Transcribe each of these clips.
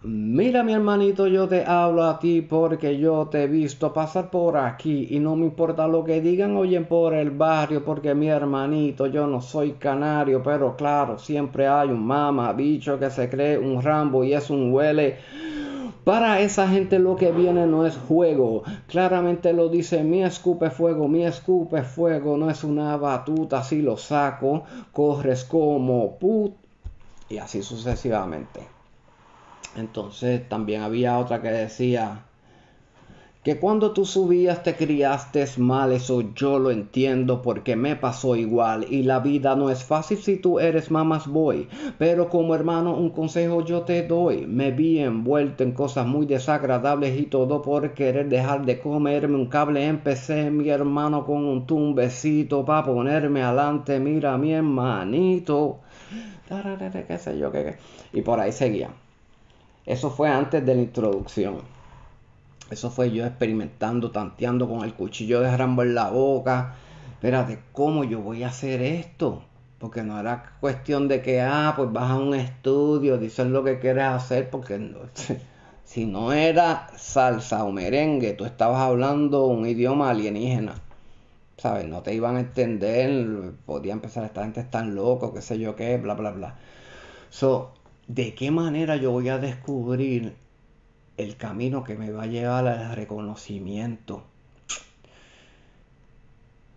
Mira, mi hermanito, yo te hablo a ti porque yo te he visto pasar por aquí y no me importa lo que digan, oyen por el barrio, porque mi hermanito, yo no soy canario, pero claro, siempre hay un mamabicho que se cree un Rambo y es un huele. Para esa gente lo que viene no es juego. Claramente lo dice mi escupe fuego, no es una batuta, si lo saco, corres como put y así sucesivamente. Entonces también había otra que decía que cuando tú subías te criaste mal, eso yo lo entiendo porque me pasó igual y la vida no es fácil si tú eres mamás boy, pero como hermano un consejo yo te doy, me vi envuelto en cosas muy desagradables y todo por querer dejar de comerme un cable, empecé mi hermano con un tumbecito para ponerme adelante, mira mi hermanito, qué sé yo, y por ahí seguía. Eso fue antes de la introducción. Eso fue yo experimentando, tanteando con el cuchillo de Rambo en la boca. Espérate, ¿cómo yo voy a hacer esto? Porque no era cuestión de que, pues vas a un estudio, dices lo que quieres hacer, porque no, si no era salsa o merengue, tú estabas hablando un idioma alienígena. ¿Sabes? No te iban a entender, podía empezar, esta gente es tan loco, qué sé yo qué, bla, bla, bla. So, ¿de qué manera yo voy a descubrir el camino que me va a llevar al reconocimiento?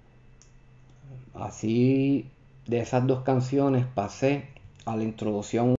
Así, de esas dos canciones pasé a la introducción